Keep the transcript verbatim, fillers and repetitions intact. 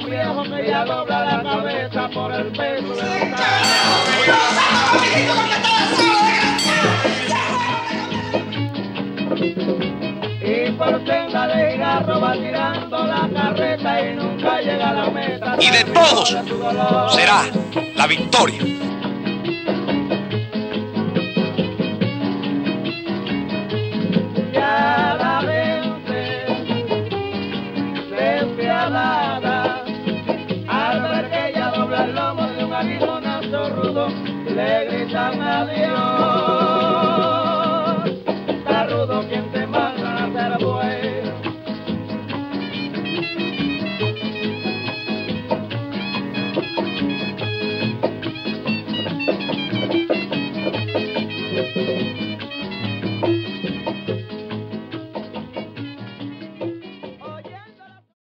viejo que ya dobla la cabeza por el peso del y por senda de cigarro va tirando la carreta y nunca llega a la meta. Y de todos será la victoria. Ya la vence, despiadada, al ver que ella dobla el lomo de un aguijonazo rudo, le gritan adiós.